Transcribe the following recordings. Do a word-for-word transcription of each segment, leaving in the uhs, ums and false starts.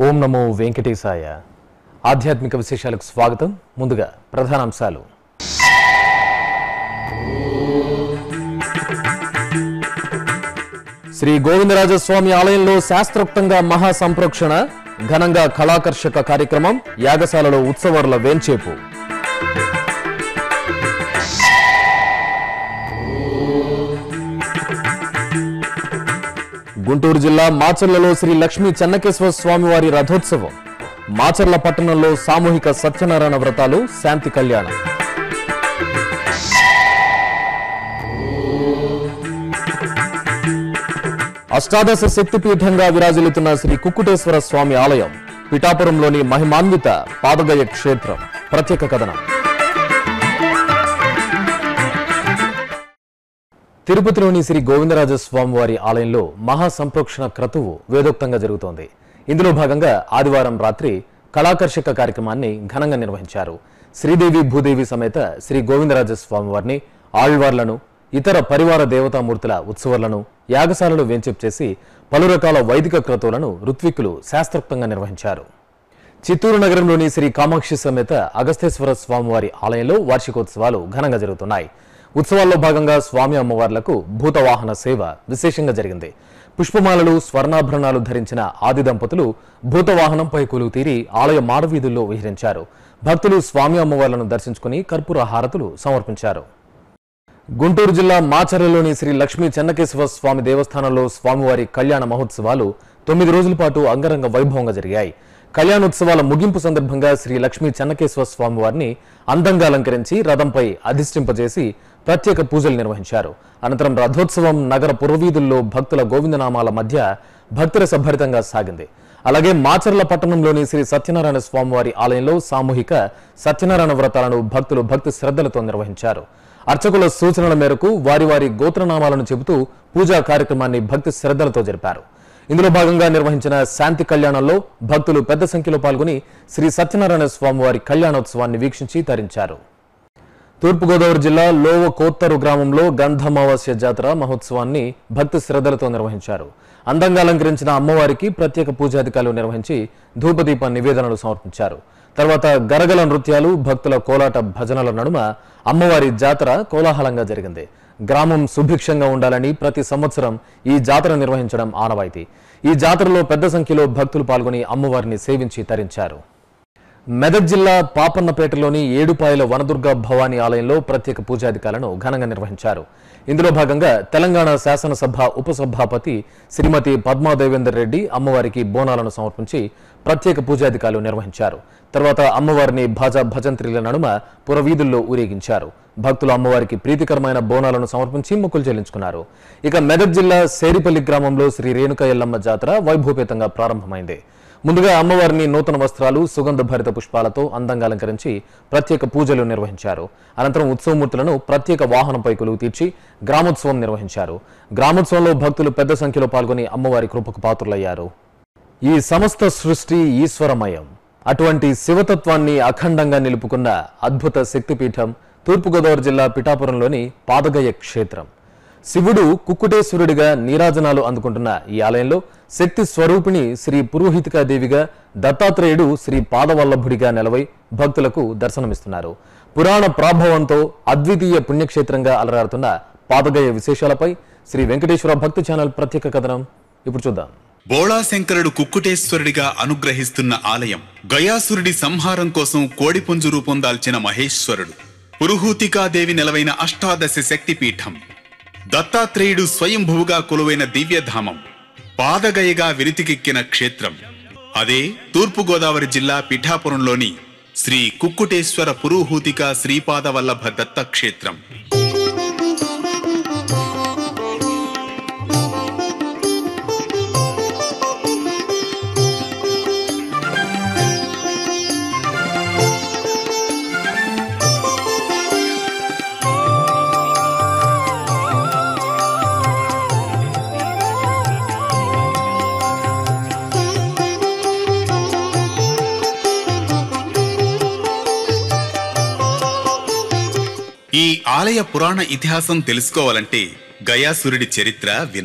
ఓం నమో వెంకటేశాయ. ఆధ్యాత్మిక విశేషాలకు స్వాగతం. ముందుగా ప్రధానాంశాలు. శ్రీ గోవిందరాజస్వామి ఆలయంలో శాస్త్రోక్తంగా మహా సంప్రోక్షణ, ఘనంగా కళాకర్షక కార్యక్రమం, యాగశాలలో ఉత్సవాల వేంచేపు. గుంటూరు జిల్లా మాచర్లలో శ్రీ లక్ష్మీ చెన్నకేశ్వర స్వామివారి రథోత్సవం, మాచర్ల పట్టణంలో సామూహిక సత్యనారాయణ వ్రతాలు, శాంతి కళ్యాణం. అష్టాదశ శక్తిపీఠంగా విరాజిల్లుతున్న శ్రీ కుక్కుటేశ్వర స్వామి ఆలయం, పిఠాపురంలోని మహిమాన్విత పాదగయ క్షేత్రం. ప్రత్యేక కథనం. తిరుపతిలోని శ్రీ గోవిందరాజస్వామి వారి ఆలయంలో మహా సంప్రోక్షణ క్రతువు వేదోక్తంగా జరుగుతోంది. ఇందులో భాగంగా ఆదివారం రాత్రి కళాకర్షక కార్యక్రమాన్ని ఘనంగా నిర్వహించారు. శ్రీదేవి భూదేవి సమేత శ్రీ గోవిందరాజస్వామి వారిని, ఆళ్వార్లను, ఇతర పరివార దేవతామూర్తుల ఉత్సవాలను యాగశాలలో వేంచేపు చేసి పలు రకాల వైదిక క్రతువులను ఋత్విక్కులు శాస్త్రోక్తంగా నిర్వహించారు. చిత్తూరు నగరంలోని శ్రీ కామాక్షి సమేత అగస్తేశ్వర స్వామివారి ఆలయంలో వార్షికోత్సవాలు ఘనంగా జరుగుతున్నాయి. ఉత్సవాల్లో భాగంగా స్వామి అమ్మవార్లకు భూతవాహన సేవ విశేషంగా జరిగింది. పుష్పమాలలు, స్వర్ణాభరణాలు ధరించిన ఆది దంపతులు భూతవాహనంపై కొలువు తీరి ఆలయ మాడవీధుల్లో విహరించారు. భక్తులు స్వామి అమ్మవార్లను దర్శించుకుని కర్పూర హారతులు సమర్పించారు. గుంటూరు జిల్లా మాచర్లలోని శ్రీ లక్ష్మీ చెన్నకేశ్వర స్వామి దేవస్థానంలో స్వామివారి కళ్యాణ మహోత్సవాలు తొమ్మిది రోజుల పాటు అంగరంగ వైభవంగా జరిగాయి. కళ్యాణోత్సవాల ముగింపు సందర్భంగా శ్రీ లక్ష్మీ చెన్నకేశ్వర స్వామి వారిని అందంగా అలంకరించి రథంపై అధిష్ఠింపజేసి ప్రత్యేక పూజలు నిర్వహించారు. అనంతరం రథోత్సవం నగర పురవీధుల్లో భక్తుల గోవిందనామాల మధ్య భక్తిరసభరితంగా సాగింది. అలాగే మాచర్ల పట్టణంలోని శ్రీ సత్యనారాయణ స్వామివారి ఆలయంలో సామూహిక సత్యనారాయణ వ్రతాలను భక్తులు భక్తి శ్రద్ధలతో నిర్వహించారు. అర్చకుల సూచనల మేరకు వారి వారి గోత్రనామాలను చెబుతూ పూజా కార్యక్రమాన్ని భక్తి శ్రద్ధలతో జరిపారు. ఇందులో భాగంగా నిర్వహించిన శాంతి కళ్యాణంలో భక్తులు పెద్ద సంఖ్యలో పాల్గొని శ్రీ సత్యనారాయణ స్వామివారి కళ్యాణోత్సవాన్ని వీక్షించి తరించారు. తూర్పుగోదావరి జిల్లా లోవ కోత్తరు గ్రామంలో గంధమావాస్య జాతర మహోత్సవాన్ని భక్తి శ్రద్ధలతో నిర్వహించారు. అందంగా అలంకరించిన అమ్మవారికి ప్రత్యేక పూజాధికారులు నిర్వహించి ధూపదీప నివేదనలు సమర్పించారు. తర్వాత గరగల నృత్యాలు, భక్తుల కోలాట భజనల నడుమ అమ్మవారి జాతర కోలాహలంగా జరిగింది. గ్రామం సుభిక్షంగా ఉండాలని ప్రతి సంవత్సరం ఈ జాతర నిర్వహించడం ఆనవాయితీ. ఈ జాతరలో పెద్ద సంఖ్యలో భక్తులు పాల్గొని అమ్మవారిని సేవించి తరించారు. మెదక్ జిల్లా పాపన్నపేటలోని ఏడుపాయల వనదుర్గ భవానీ ఆలయంలో ప్రత్యేక పూజాధికారులను ఘనంగా నిర్వహించారు. ఇందులో భాగంగా తెలంగాణ శాసనసభ ఉపసభాపతి శ్రీమతి పద్మాదేవేందర్ రెడ్డి అమ్మవారికి బోనాలను సమర్పించి ప్రత్యేక పూజాధికారులు నిర్వహించారు. తర్వాత అమ్మవారిని భాజా భజంత్రీల నడుమ పురవీధుల్లో ఊరేగించారు. భక్తులు అమ్మవారికి ప్రీతికరమైన బోనాలను సమర్పించి మొక్కులు చెల్లించుకున్నారు. ఇక మెదక్ జిల్లా సేరిపల్లి గ్రామంలో శ్రీ రేణుక ఎల్లమ్మ జాతర వైభవపేతంగా ప్రారంభమైంది. ముందుగా అమ్మవారిని నూతన వస్త్రాలు, సుగంధ భరిత పుష్పాలతో అందంగా అలంకరించి ప్రత్యేక పూజలు నిర్వహించారు. అనంతరం ఉత్సవమూర్తులను ప్రత్యేక వాహనంపై కొలువు తీర్చి గ్రామోత్సవం నిర్వహించారు. గ్రామోత్సవంలో భక్తులు పెద్ద సంఖ్యలో పాల్గొని అమ్మవారి కృపకు పాత్రులయ్యారు. ఈ సమస్త సృష్టి ఈశ్వరమయం. అటువంటి శివతత్వాన్ని అఖండంగా నిలుపుకున్న అద్భుత శక్తిపీఠం తూర్పుగోదావరి జిల్లా పిఠాపురంలోని పాదగయ క్షేత్రం. శివుడు కుక్కుటేశ్వరుడిగా నీరాజనాలు అందుకుంటున్న ఈ ఆలయంలో శక్తి స్వరూపిణి శ్రీ పురోహితికాదేవిగా, దత్తాత్రేయుడు శ్రీ పాదవల్లభుడిగా నెలవై భక్తులకు దర్శనమిస్తున్నారు. పురాణ ప్రాభవంతో అద్వితీయ పుణ్యక్షేత్రంగా అలరారుతున్న పాదగయ విశేషాలపై శ్రీ వెంకటేశ్వర భక్తి ఛానల్ ప్రత్యేక కథనం ఇప్పుడు చూద్దాం. బోళాశంకరుడు కుక్కుటేశ్వరుడిగా అనుగ్రహిస్తున్న ఆలయం. గయాసురుడి సంహారం కోసం కోడిపుంజు రూపం దాల్చిన మహేశ్వరుడు, పురుహూతికాదేవి నెలవైన అష్టాదశ శక్తిపీఠం, దత్తాత్రేయుడు స్వయంభువుగా కొలువైన దివ్యధామం, పాదగయగా విరితికెక్కిన క్షేత్రం. అదే తూర్పుగోదావరి జిల్లా పిఠాపురంలోని శ్రీ కుక్కుటేశ్వర పురుహూతిక శ్రీపాదవల్లభ దత్తక్షేత్రం. ఈ ఆలయ పురాణ ఇతిహాసం తెలుసుకోవాలంటే గయాసురుడి చరిత్ర వినాలి.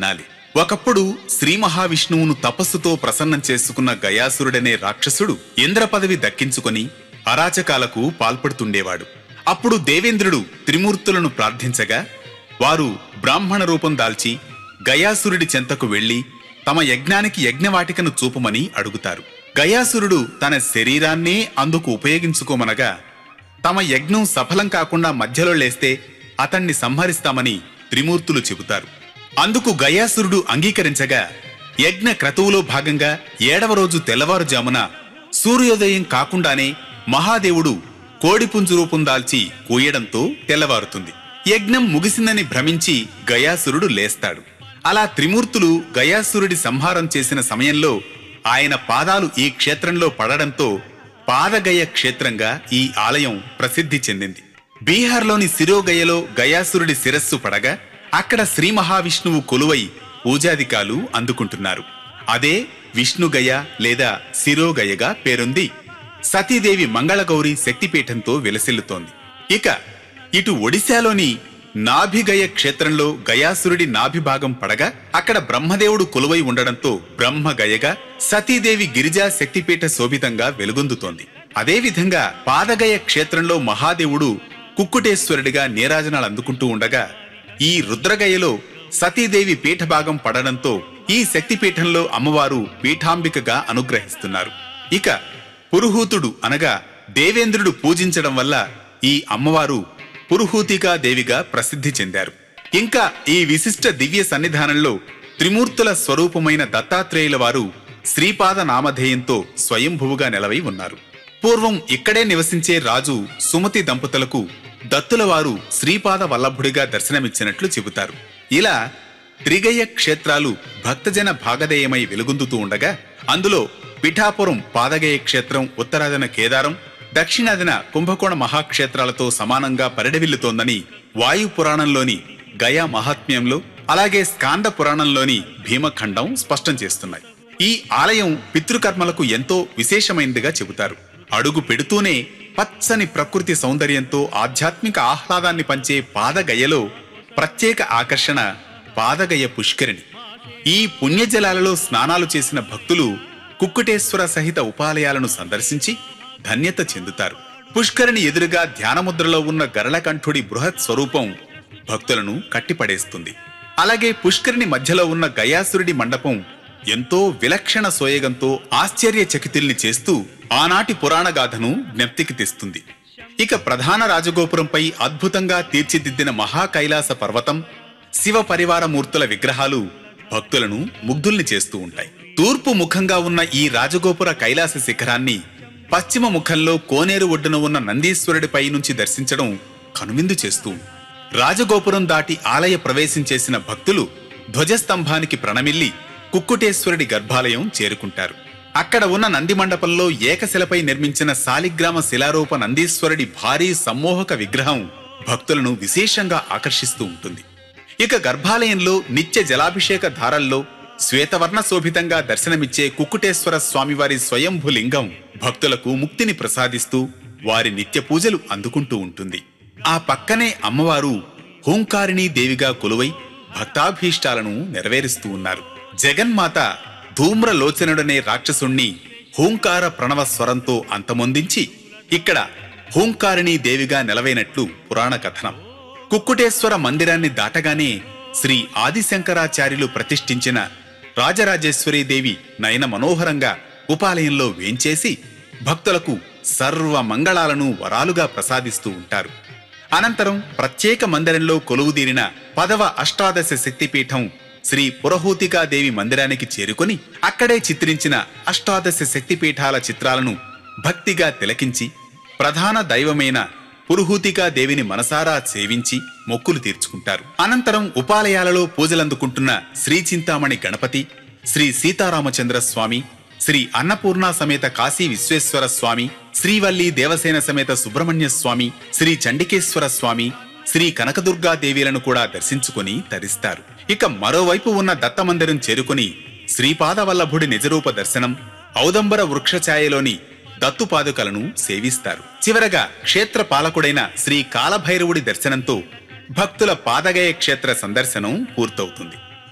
ఒకప్పుడు శ్రీ మహావిష్ణువును తపస్సుతో ప్రసన్నం చేసుకున్న గయాసురుడనే రాక్షసుడు ఇంద్ర పదవి దక్కించుకొని అరాచకాలకు పాల్పడుతుండేవాడు. అప్పుడు దేవేంద్రుడు త్రిమూర్తులను ప్రార్థించగా వారు బ్రాహ్మణ రూపం దాల్చి గయాసురుడి చెంతకు వెళ్లి తమ యజ్ఞానికి యజ్ఞవాటికను చూపమని అడుగుతారు. గయాసురుడు తన శరీరాన్నే అందుకు ఉపయోగించుకోమనగా తమ యజ్ఞం సఫలం కాకుండా మధ్యలో లేస్తే అతన్ని సంహరిస్తామని త్రిమూర్తులు చెబుతారు. అందుకు గయాసురుడు అంగీకరించగా యజ్ఞ క్రతువులో భాగంగా ఏడవ రోజు తెల్లవారుజామున సూర్యోదయం కాకుండానే మహాదేవుడు కోడిపుంజు రూపం దాల్చి కూయడంతో తెల్లవారుతుంది. యజ్ఞం ముగిసిందని భ్రమించి గయాసురుడు లేస్తాడు. అలా త్రిమూర్తులు గయాసురుడి సంహారం చేసిన సమయంలో ఆయన పాదాలు ఈ క్షేత్రంలో పడడంతో పాదగయ క్షేత్రంగా ఈ ఆలయం ప్రసిద్ధి చెందింది. బీహార్లోని సిరోగయలో గయాసురుడి శిరస్సు పడగా అక్కడ శ్రీ మహావిష్ణువు కొలువై పూజాదికాలు అందుకుంటున్నారు. అదే విష్ణుగయ లేదా శిరోగయగా పేరుంది. సతీదేవి మంగళగౌరి శక్తిపీఠంతో విలసిల్లుతోంది. ఇక ఇటు ఒడిశాలోని నాభిగయ క్షేత్రంలో గయాసురుడి నాభిభాగం పడగా అక్కడ బ్రహ్మదేవుడు కొలువై ఉండడంతో బ్రహ్మగయగా సతీదేవి గిరిజా శక్తిపీఠ శోభితంగా వెలుగొందుతోంది. అదేవిధంగా పాదగయ క్షేత్రంలో మహాదేవుడు కుక్కుటేశ్వరుడిగా నీరాజనాలు అందుకుంటూ ఉండగా ఈ రుద్రగయలో సతీదేవి పీఠభాగం పడడంతో ఈ శక్తిపీఠంలో అమ్మవారు పీఠాంబికగా అనుగ్రహిస్తున్నారు. ఇక పురుహూతుడు అనగా దేవేంద్రుడు పూజించడం వల్ల ఈ అమ్మవారు పురుహూతికా దేవిగా ప్రసిద్ధి చెందారు. ఇంకా ఈ విశిష్ట దివ్య సన్నిధానంలో త్రిమూర్తుల స్వరూపమైన దత్తాత్రేయుల వారు శ్రీపాద నామధేయంతో స్వయంభువుగా నెలవై ఉన్నారు. పూర్వం ఇక్కడే నివసించే రాజు సుమతి దంపతులకు దత్తుల వారు శ్రీపాద వల్లభుడిగా దర్శనమిచ్చినట్లు చెబుతారు. ఇలా త్రిగయ క్షేత్రాలు భక్తజన భాగధేయమై వెలుగొందుతూ ఉండగా అందులో పిఠాపురం పాదగయ క్షేత్రం ఉత్తరాదిన కేదారం, దక్షిణాదిన కుంభకోణ మహాక్షేత్రాలతో సమానంగా పరిడవిల్లుతోందని వాయు పురాణంలోని గయా మహాత్మ్యంలో అలాగే స్కాంద పురాణంలోని భీమఖండం స్పష్టం చేస్తున్నాయి. ఈ ఆలయం పితృకర్మలకు ఎంతో విశేషమైనదిగా చెబుతారు. అడుగు పెడుతూనే పచ్చని ప్రకృతి సౌందర్యంతో ఆధ్యాత్మిక ఆహ్లాదాన్ని పంచే పాదగయలో ప్రత్యేక ఆకర్షణ పాదగయ పుష్కరిణి. ఈ పుణ్యజలాలలో స్నానాలు చేసిన భక్తులు కుక్కుటేశ్వర సహిత ఉపాలయాలను సందర్శించి ధన్యత చెందుతారు. పుష్కరిణి ఎదురుగా ధ్యానముద్రలో ఉన్న గరళకంఠుడి బృహత్ స్వరూపం భక్తులను కట్టిపడేస్తుంది. అలాగే పుష్కరిణి మధ్యలో ఉన్న గయాసురుడి మండపం ఎంతో విలక్షణ సోయగంతో ఆశ్చర్యచకితుల్ని చేస్తూ ఆనాటి పురాణగాథను జ్ఞప్తికి తెస్తుంది. ఇక ప్రధాన రాజగోపురంపై అద్భుతంగా తీర్చిదిద్దిన మహాకైలాస పర్వతం, శివ పరివార మూర్తుల విగ్రహాలు భక్తులను ముగ్ధుల్ని చేస్తూ ఉంటాయి. తూర్పు ముఖంగా ఉన్న ఈ రాజగోపుర కైలాస శిఖరాన్ని పశ్చిమ ముఖంలో కోనేరు ఒడ్డున ఉన్న నందీశ్వరుడిపై నుంచి దర్శించడం కనువిందు చేస్తూ రాజగోపురం దాటి ఆలయ ప్రవేశం చేసిన భక్తులు ధ్వజస్తంభానికి ప్రణమిల్లి కుక్కుటేశ్వరుడి గర్భాలయం చేరుకుంటారు. అక్కడ ఉన్న నంది మండపంలో ఏకశిలపై నిర్మించిన శాలిగ్రామ శిలారూప నందీశ్వరుడి భారీ సమ్మోహక విగ్రహం భక్తులను విశేషంగా ఆకర్షిస్తూ ఉంటుంది. ఇక గర్భాలయంలో నిత్య జలాభిషేక ధారల్లో శ్వేతవర్ణ శోభితంగా దర్శనమిచ్చే కుక్కుటేశ్వర స్వామివారి స్వయంభు లింగం భక్తులకు ముక్తిని ప్రసాదిస్తూ వారి నిత్య పూజలు అందుకుంటూ ఉంటుంది. ఆ పక్కనే అమ్మవారు హూంకారిణీ దేవిగా కొలువై భక్తాభీష్టాలను నెరవేరుస్తూ ఉన్నారు. జగన్మాత ధూమ్రలోచనుడనే రాక్షసుణ్ణి హూంకార ప్రణవ స్వరంతో అంతమొందించి ఇక్కడ హూంకారిణీ దేవిగా నెలవైనట్లు పురాణ కథనం. కుక్కుటేశ్వర మందిరాన్ని దాటగానే శ్రీ ఆదిశంకరాచార్యులు ప్రతిష్ఠించిన రాజరాజేశ్వరీదేవి నయన మనోహరంగా ఉపాలయంలో వేంచేసి భక్తులకు సర్వ మంగళాలను వరాలుగా ప్రసాదిస్తూ ఉంటారు. అనంతరం ప్రత్యేక మందిరంలో కొలువుదీరిన పదవ అష్టాదశ శక్తిపీఠం శ్రీ పురహూతికాదేవి మందిరానికి చేరుకొని అక్కడే చిత్రించిన అష్టాదశ శక్తిపీఠాల చిత్రాలను భక్తిగా తిలకించి ప్రధాన దైవమైన పురుహూతికాదేవిని మనసారా సేవించి మొక్కులు తీర్చుకుంటారు. అనంతరం ఉపాలయాలలో పూజలందుకుంటున్న శ్రీ చింతామణి గణపతి, శ్రీ సీతారామచంద్ర స్వామి, శ్రీ అన్నపూర్ణ సమేత కాశీ విశ్వేశ్వర స్వామి, శ్రీవల్లి దేవసేన సమేత సుబ్రహ్మణ్య స్వామి, శ్రీ చండికేశ్వర స్వామి, శ్రీ కనకదుర్గాదేవిలను కూడా దర్శించుకుని తరిస్తారు. ఇక మరోవైపు ఉన్న దత్తమందిరం చేరుకుని శ్రీపాదవల్లభుడి నిజరూప దర్శనం, ఔదంబర వృక్షఛాయలోని దత్తుపాదుకలను సేవిస్తారు. చివరగా క్షేత్ర పాలకుడైన శ్రీ కాలభైరవుడి దర్శనంతో భక్తుల పాదగయ క్షేత్ర సందర్శనం పూర్తవుతుంది.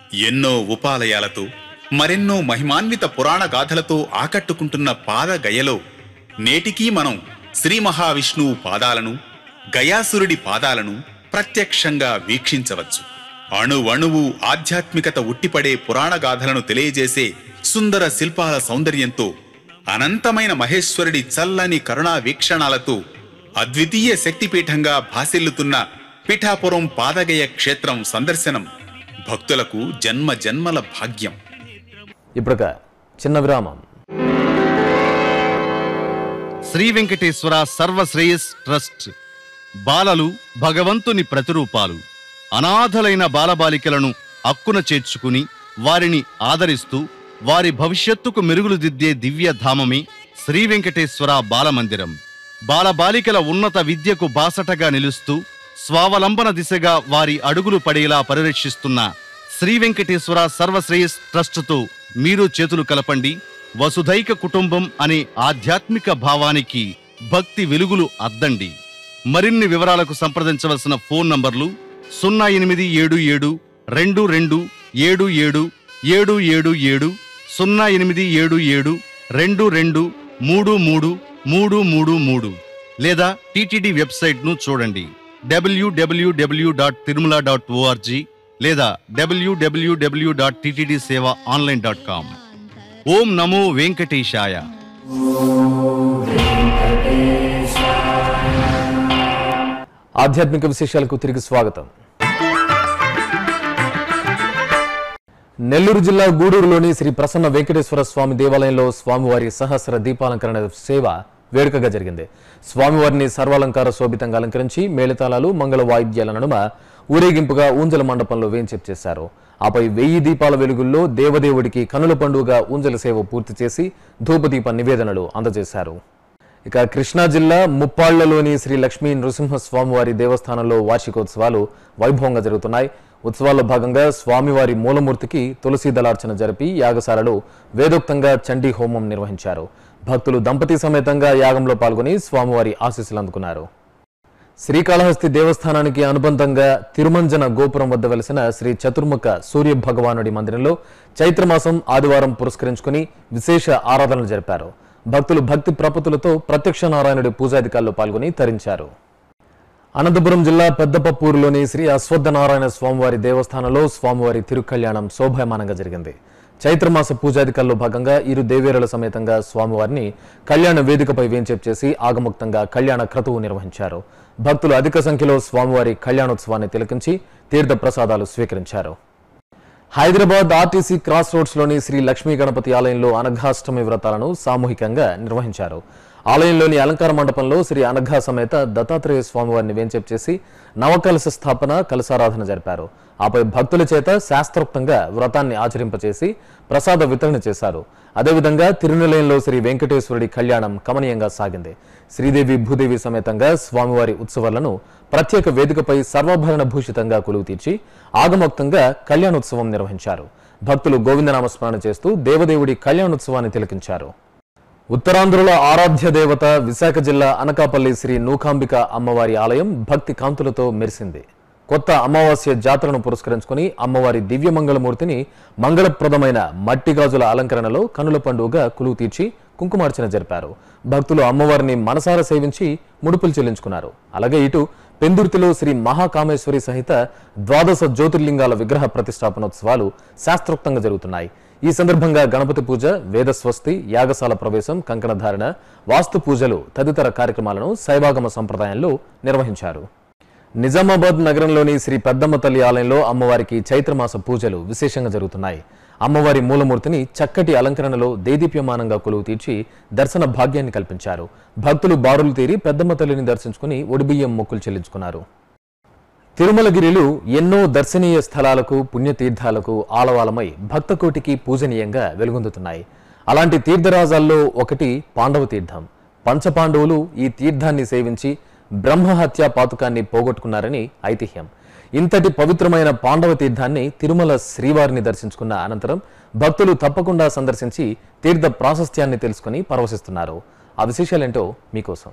ఎన్నో ఉపాలయాలతో మరెన్నో మహిమాన్విత పురాణ గాథలతో ఆకట్టుకుంటున్న పాదగయలో నేటికీ మనం శ్రీ మహావిష్ణువు పాదాలను, గయాసురుడి పాదాలను ప్రత్యక్షంగా వీక్షించవచ్చు. అణువణువు ఆధ్యాత్మికత ఉట్టిపడే పురాణ గాథలను తెలియజేసే సుందర శిల్పాల సౌందర్యంతో, అనంతమైన మహేశ్వరుడి చల్లని కరుణా వీక్షణాలతో అద్వితీయ శక్తిపీఠంగా భాసిల్లుతున్న పిఠాపురం పాదగయ క్షేత్రం సందర్శనం భక్తులకు జన్మ జన్మల భాగ్యం. ఇప్పుడొక చిన్న విరామం. శ్రీ వెంకటేశ్వర సర్వశ్రేయస్ ట్రస్ట్ బాలలు భగవంతుని ప్రతిరూపాలు. అనాథలైన బాలబాలికలను అక్కున చేర్చుకుని వారిని ఆదరిస్తూ వారి భవిష్యత్తుకు మెరుగులు దిద్దే దివ్యధామమే శ్రీ వెంకటేశ్వర బాలమందిరం. బాలబాలికల ఉన్నత విద్యకు బాసటగా నిలుస్తూ స్వావలంబన దిశగా వారి అడుగులు పడేలా పరిరక్షిస్తున్న శ్రీ వెంకటేశ్వర సర్వశ్రేయస్ ట్రస్టుతో మీరు చేతులు కలపండి. వసుధైక కుటుంబం అనే ఆధ్యాత్మిక భావానికి భక్తి వెలుగులు అద్దండి. మరిన్ని వివరాలకు సంప్రదించవలసిన ఫోన్ నంబర్లు సున్నా ఎనిమిది ఏడు ఏడు రెండు రెండు ఏడు ఏడు ఏడు ఏడు ఏడు, సున్నా ఎనిమిది ఏడు ఏడు రెండు రెండు మూడు మూడు మూడు మూడు మూడు, లేదా టీటీడీ వెబ్సైట్ను చూడండి W W W dot Tirumala dot ORG లేదా W W W dot TTD seva online dot com. ఓం నమో వెంకటేశాయ. ఆధ్యాత్మిక విశేషాలకు తిరిగి స్వాగతం. నెల్లూరు జిల్లా గూడూరులోని శ్రీ ప్రసన్న వెంకటేశ్వర స్వామి దేవాలయంలో స్వామివారి సహస్ర దీపాలంకరణ సేవ వేడుకగా జరిగింది. స్వామివారిని సర్వాలంకార శోభితంగా అలంకరించి మేళతాళాలు, మంగళ వాయిద్యాల నడుమ ఊరేగింపుగా ఊంజల మండపంలో వేంచేపు చేశారు. ఆపై వెయ్యి దీపాల వెలుగుల్లో దేవదేవుడికి కనుల పండుగగా ఊంజల సేవ పూర్తి చేసి ధూపదీప నివేదనలు అందజేశారు. ఇక కృష్ణా జిల్లా ముప్పాళ్లలోని శ్రీ లక్ష్మీ నృసింహస్వామివారి దేవస్థానంలో వార్షికోత్సవాలు వైభవంగా జరుగుతున్నాయి. ఉత్సవాల్లో భాగంగా స్వామివారి మూలమూర్తికి తులసి దళార్చన జరిపి యాగశాలలో వేదోక్తంగా చండీ హోమం నిర్వహించారు. భక్తులు దంపతి సమేతంగా యాగంలో పాల్గొని స్వామివారి ఆశీస్సులు అందుకున్నారు. శ్రీకాళహస్తి దేవస్థానానికి అనుబంధంగా తిరుమంజన గోపురం వద్ద వెలిసిన శ్రీ చతుర్ముఖ సూర్య భగవానుడి మందిరంలో చైత్రమాసం ఆదివారం పురస్కరించుకుని విశేష ఆరాధనలు జరిపారు. భక్తులు భక్తి ప్రపతులతో ప్రత్యక్ష నారాయణుడి పూజాధికారులు పాల్గొని తరించారు. అనంతపురం జిల్లా పెద్దపప్పూరులోని శ్రీ అశ్వత్థనారాయణ స్వామివారి దేవస్థానంలో స్వామివారి తిరుకళ్యాణం శోభాయమానంగా జరిగింది. చైత్రమాస పూజాధికారుల్లో భాగంగా ఇరు దేవేరుల సమేతంగా స్వామివారిని కళ్యాణ వేదికపై వేంచేపు చేసి ఆగముక్తంగా కళ్యాణ క్రతువు నిర్వహించారు. భక్తులు అధిక సంఖ్యలో స్వామివారి కళ్యాణోత్సవాన్ని తిలకించి తీర్థ ప్రసాదాలు స్వీకరించారు. హైదరాబాద్ ఆర్టీసీ క్రాస్ రోడ్స్లోని శ్రీ లక్ష్మీ గణపతి ఆలయంలో అనఘాష్టమి వ్రతాలను సామూహికంగా నిర్వహించారు. ఆలయంలోని అలంకార మండపంలో శ్రీ అనఘా సమేత దత్తాత్రేయ స్వామివారిని వేంచేపు చేసి నవకలశ స్థాపన, కలశారాధన జరిపారు. ఆపై భక్తుల చేత శాస్త్రోక్తంగా వ్రతాన్ని ఆచరింపచేసి ప్రసాద వితరణ చేశారు. అదేవిధంగా తిరునిలయంలో శ్రీ వెంకటేశ్వరుడి కళ్యాణం కమనీయంగా సాగింది. శ్రీదేవి భూదేవి సమేతంగా స్వామివారి ఉత్సవాలను ప్రత్యేక వేదికపై సర్వాభరణ భూషితంగా కొలువు తీర్చి ఆగమోక్తంగా కళ్యాణోత్సవం నిర్వహించారు. భక్తులు గోవిందనామస్మరణ చేస్తూ దేవదేవుడి కళ్యాణోత్సవాన్ని తిలకించారు. ఉత్తరాంధ్రుల ఆరాధ్య దేవత విశాఖ జిల్లా అనకాపల్లి శ్రీ నూకాంబిక అమ్మవారి ఆలయం భక్తి కాంతులతో మెరిసింది. కొత్త అమావాస్య జాతరను పురస్కరించుకుని అమ్మవారి దివ్యమంగళమూర్తిని మంగళప్రదమైన మట్టి గాజుల అలంకరణలో కనుల పండుగగా కొలువు తీర్చి కుంకుమార్చన జరిపారు. భక్తులు అమ్మవారిని మనసారా సేవించి ముడుపులు చెల్లించుకున్నారు. అలాగే ఇటు పెందుర్తిలో శ్రీ మహాకామేశ్వరి సహిత ద్వాదశ జ్యోతిర్లింగాల విగ్రహ ప్రతిష్టాపనోత్సవాలు శాస్త్రోక్తంగా జరుగుతున్నాయి. ఈ సందర్భంగా గణపతి పూజ, వేదస్వస్తి, యాగశాల ప్రవేశం, కంకణధారణ, వాస్తు పూజలు తదితర కార్యక్రమాలను శైవాగమ సంప్రదాయంలో నిర్వహించారు. నిజామాబాద్ నగరంలోని శ్రీ పెద్దమ్మ తల్లి ఆలయంలో అమ్మవారికి చైత్రమాస పూజలు విశేషంగా జరుగుతున్నాయి. అమ్మవారి మూలమూర్తిని చక్కటి అలంకరణలో దేదీప్యమానంగా కొలువు తీర్చి దర్శన భాగ్యాన్ని కల్పించారు. భక్తులు బారులు తీరి పెద్దమ్మ తల్లిని దర్శించుకుని ఒడిబియ్యం మొక్కులు చెల్లించుకున్నారు. తిరుమలగిరిలు ఎన్నో దర్శనీయ స్థలాలకు, పుణ్యతీర్థాలకు ఆలవాలమై భక్తకోటికి పూజనీయంగా వెలుగొందుతున్నాయి. అలాంటి తీర్థరాజాల్లో ఒకటి పాండవ తీర్థం. పంచపాండవులు ఈ తీర్థాన్ని సేవించి బ్రహ్మహత్య పాతుకాన్ని పోగొట్టుకున్నారని ఐతిహ్యం. ఇంతటి పవిత్రమైన పాండవ తీర్థాన్ని తిరుమల శ్రీవారిని దర్శించుకున్న అనంతరం భక్తులు తప్పకుండా సందర్శించి తీర్థ ప్రాశస్త్యాన్ని తెలుసుకుని పరవశిస్తున్నారు. ఆ విశేషాలేంటో మీకోసం.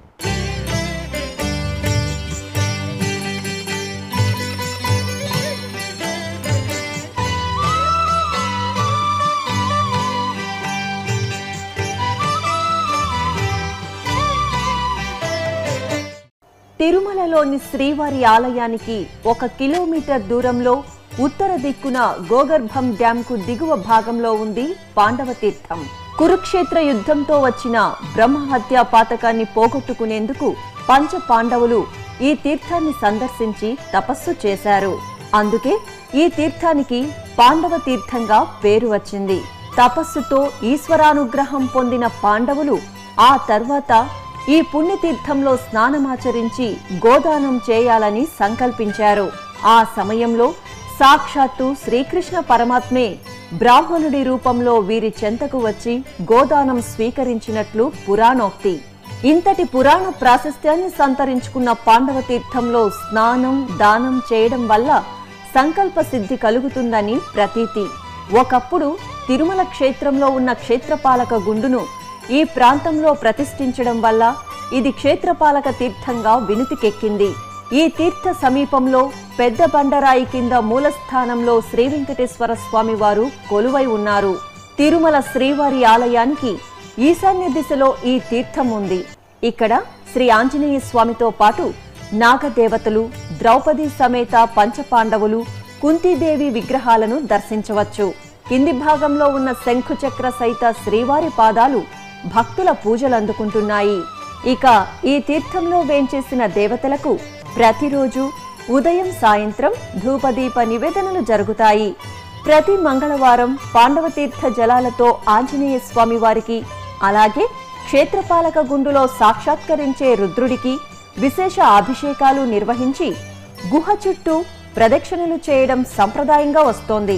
తిరుమలలోని శ్రీవారి ఆలయానికి ఒక కిలోమీటర్ దూరంలో ఉత్తర దిక్కున గోగర్భం డ్యాంకు దిగువ భాగంలో ఉంది పాండవ తీర్థం. కురుక్షేత్ర యుద్ధంతో వచ్చిన బ్రహ్మహత్య పాతకాన్ని పోగొట్టుకునేందుకు పంచ పాండవులు ఈ తీర్థాన్ని సందర్శించి తపస్సు చేశారు. అందుకే ఈ తీర్థానికి పాండవ తీర్థంగా పేరు వచ్చింది. తపస్సుతో ఈశ్వరానుగ్రహం పొందిన పాండవులు ఆ తర్వాత ఈ పుణ్యతీర్థంలో స్నానమాచరించి గోదానం చేయాలని సంకల్పించారు. ఆ సమయంలో సాక్షాత్తు శ్రీకృష్ణ పరమాత్మే బ్రాహ్మణుడి రూపంలో వీరి చెంతకు వచ్చి గోదానం స్వీకరించినట్లు పురాణోక్తి. ఇంతటి పురాణ ప్రాశస్త్యాన్ని సంతరించుకున్న పాండవ తీర్థంలో స్నానం దానం చేయడం వల్ల సంకల్ప సిద్ధి కలుగుతుందని ప్రతీతి. ఒకప్పుడు తిరుమల క్షేత్రంలో ఉన్న క్షేత్రపాలక గుండును ఈ ప్రాంతంలో ప్రతిష్ఠించడం వల్ల ఇది క్షేత్రపాలక తీర్థంగా వినుతికెక్కింది. ఈ తీర్థ సమీపంలో పెద్ద బండరాయి కింద మూలస్థానంలో శ్రీ వెంకటేశ్వర స్వామి వారు కొలువై ఉన్నారు. తిరుమల శ్రీవారి ఆలయానికి ఈశాన్య దిశలో ఈ తీర్థం ఉంది. ఇక్కడ శ్రీ ఆంజనేయ స్వామితో పాటు నాగదేవతలు, ద్రౌపది సమేత పంచపాండవులు, కుంతీదేవి విగ్రహాలను దర్శించవచ్చు. కింది భాగంలో ఉన్న శంఖుచక్ర సహిత శ్రీవారి పాదాలు భక్తుల పూజలందుకుంటున్నాయి. ఇక ఈ తీర్థంలో వేంచేసిన దేవతలకు ప్రతిరోజు ఉదయం సాయంత్రం ధూపదీప నివేదనలు జరుగుతాయి. ప్రతి మంగళవారం పాండవ తీర్థ జలాలతో ఆంజనేయ స్వామి వారికి, అలాగే క్షేత్రపాలక గుండులో సాక్షాత్కరించే రుద్రుడికి విశేష అభిషేకాలు నిర్వహించి గుహ చుట్టూ ప్రదక్షిణలు చేయడం సంప్రదాయంగా వస్తోంది.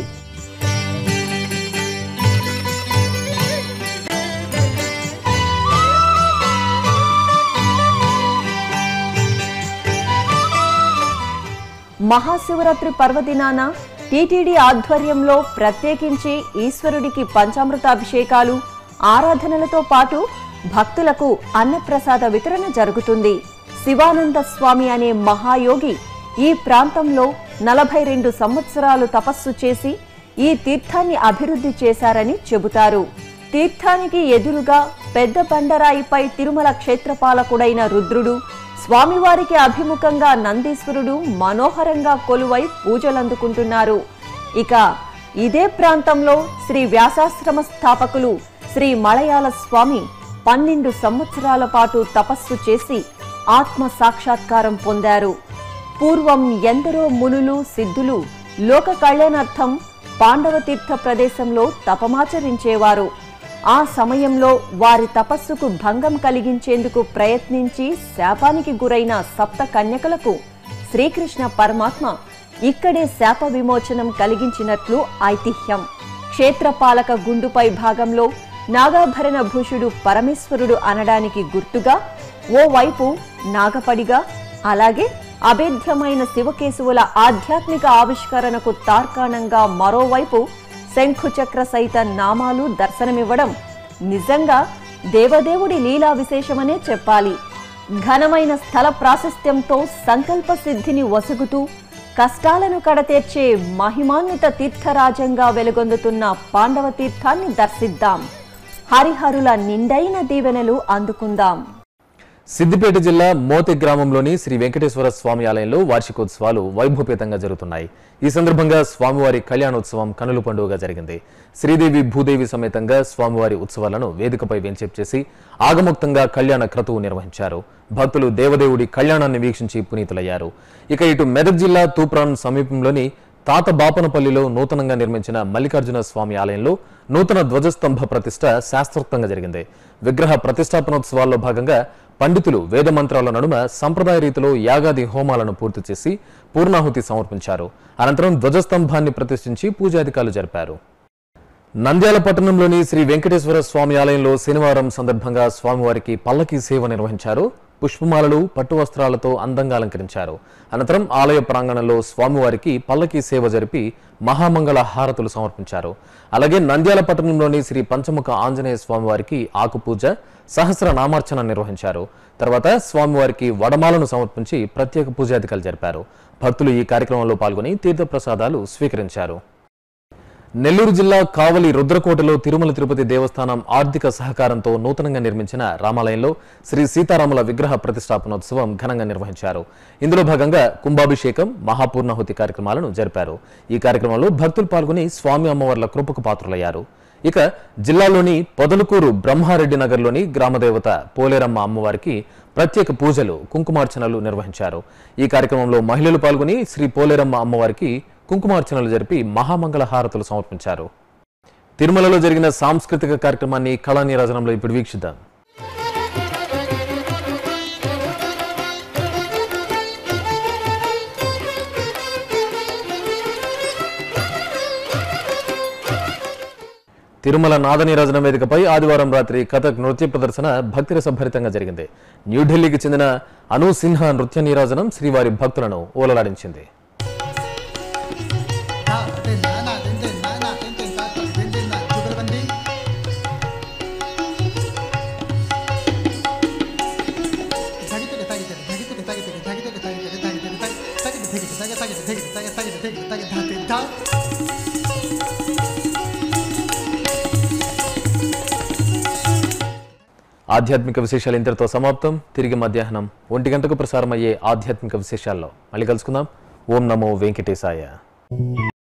మహాశివరాత్రి పర్వదినాన టీటీడీ ఆధ్వర్యంలో ప్రత్యేకించి ఈశ్వరుడికి పంచామృతాభిషేకాలు, ఆరాధనలతో పాటు భక్తులకు అన్నప్రసాద వితరణ జరుగుతుంది. శివానంద స్వామి అనే మహాయోగి ఈ ప్రాంతంలో నలభై రెండు సంవత్సరాలు తపస్సు చేసి ఈ తీర్థాన్ని అభివృద్ధి చేశారని చెబుతారు. తీర్థానికి ఎదురుగా పెద్ద బండరాయిపై తిరుమల క్షేత్రపాలకుడైన రుద్రుడు, స్వామివారికి అభిముఖంగా నందీశ్వరుడు మనోహరంగా కొలువై పూజలందుకుంటున్నారు. ఇక ఇదే ప్రాంతంలో శ్రీ వ్యాసాశ్రమ స్థాపకులు శ్రీ మలయాళ స్వామి పన్నెండు సంవత్సరాల పాటు తపస్సు చేసి ఆత్మ సాక్షాత్కారం పొందారు. పూర్వం ఎందరో మునులు, సిద్ధులు లోక కళ్యాణార్థం పాండవ తీర్థ ప్రదేశంలో తపమాచరించేవారు. ఆ సమయంలో వారి తపస్సుకు భంగం కలిగించేందుకు ప్రయత్నించి శాపానికి గురైన సప్త కన్యకలకు శ్రీకృష్ణ పరమాత్మ ఇక్కడే శాప విమోచనం కలిగించినట్లు ఐతిహ్యం. క్షేత్రపాలక గుండుపై భాగంలో నాగాభరణ భూషుడు పరమేశ్వరుడు అనడానికి గుర్తుగా ఓవైపు నాగపడిగా, అలాగే అభేద్యమైన శివకేశవుల ఆధ్యాత్మిక ఆవిష్కరణకు తార్కాణంగా మరోవైపు శంఖుచక్ర సహిత నామాలు దర్శనమివ్వడం నిజంగా దేవదేవుడి లీలా విశేషమనే చెప్పాలి. ఘనమైన స్థల ప్రాశస్త్యంతో సంకల్ప సిద్ధిని వసుగుతూ కష్టాలను కడతీర్చే మహిమాన్విత తీర్థరాజంగా వెలుగొందుతున్న పాండవ తీర్థాన్ని దర్శిద్దాం. హరిహరుల నిండైన దీవెనలు అందుకుందాం. సిద్దిపేట జిల్లా మోతె గ్రామంలోని శ్రీ వెంకటేశ్వర స్వామి ఆలయంలో వార్షికోత్సవాలు వైభవపేతంగా జరుగుతున్నాయి. ఈ సందర్భంగా స్వామివారి కళ్యాణోత్సవం కనుల పండుగగా జరిగింది. శ్రీదేవి భూదేవి సమేతంగా స్వామివారి ఉత్సవాలను వేదికపై వెంచేపు చేసి ఆగమోక్తంగా కళ్యాణ క్రతువు నిర్వహించారు. భక్తులు దేవదేవుడి కళ్యాణాన్ని వీక్షించి పునీతులయ్యారు. ఇక ఇటు మెదక్ జిల్లా తూప్రాన్ సమీపంలోని తాత బాపనపల్లిలో నూతనంగా నిర్మించిన మల్లికార్జున స్వామి ఆలయంలో నూతన ధ్వజస్తంభ ప్రతిష్ఠ శాస్త్రోక్తంగా జరిగింది. విగ్రహ ప్రతిష్టాపనోత్సవాల్లో భాగంగా పండితులు వేద మంత్రాల నడుమ సంప్రదాయ రీతిలో యాగాది హోమాలను పూర్తి చేసి పూర్ణాహుతి సమర్పించారు. అనంతరం ధ్వజస్తంభాన్ని ప్రతిష్ఠించి పూజాధికారులు జరిపారు. నంద్యాల పట్టణంలోని శ్రీ వెంకటేశ్వర స్వామి ఆలయంలో శనివారం సందర్భంగా స్వామివారికి పల్లకీ సేవ నిర్వహించారు. పుష్పమాలలు, పట్టు వస్త్రాలతో అందంగా అలంకరించారు. అనంతరం ఆలయ ప్రాంగణంలో స్వామివారికి పల్లకీ సేవ జరిపి మహామంగళ హారతులు సమర్పించారు. అలాగే నంద్యాల పట్టణంలోని శ్రీ పంచముఖ ఆంజనేయ స్వామివారికి ఆకుపూజ, సహస్ర నామార్చన నిర్వహించారు. తర్వాత స్వామివారికి వడమాలను సమర్పించి ప్రత్యేక పూజాధికారులు జరిపారు. భక్తులు ఈ కార్యక్రమంలో పాల్గొని తీర్థప్రసాదాలు స్వీకరించారు. నెల్లూరు జిల్లా కావలి రుద్రకోటలో తిరుమల తిరుపతి దేవస్థానం ఆర్థిక సహకారంతో నూతనంగా నిర్మించిన రామాలయంలో శ్రీ సీతారాముల విగ్రహ ప్రతిష్టాపనోత్సవం ఘనంగా నిర్వహించారు. ఇందులో భాగంగా కుంభాభిషేకం, మహాపూర్ణాహుతి కార్యక్రమాలను జరిపారు. ఈ కార్యక్రమంలో భక్తులు పాల్గొని స్వామి అమ్మవార్ల కృపకు పాత్రులయ్యారు. ఇక జిల్లాలోని పొదలకూరు బ్రహ్మారెడ్డి నగర్లోని గ్రామదేవత పోలేరమ్మ అమ్మవారికి ప్రత్యేక పూజలు, కుంకుమార్చనలు నిర్వహించారు. ఈ కార్యక్రమంలో మహిళలు పాల్గొని శ్రీ పోలేరమ్మ అమ్మవారికి కుంకుమార్చనలు జరిపి మహామంగళ హారతులు సమర్పించారు. తిరుమలలో జరిగిన సాంస్కృతిక కార్యక్రమాన్ని కళా నీరాజనంలో ఇప్పుడు వీక్షిద్దాం. తిరుమల నాద నీరాజనం వేదికపై ఆదివారం రాత్రి కథక్ నృత్య ప్రదర్శన భక్తిరసభరితంగా జరిగింది. న్యూఢిల్లీకి చెందిన అను సిన్హా నృత్య నీరాజనం శ్రీవారి భక్తులను ఓలలాడించింది. ఆధ్యాత్మిక విశేషాలు ఇంతటితో సమాప్తం. తిరిగి మధ్యాహ్నం ఒంటి గంటకు ప్రసారమయ్యే ఆధ్యాత్మిక విశేషాల్లో మళ్ళీ కలుసుకుందాం. ఓం నమో వెంకటేశాయ.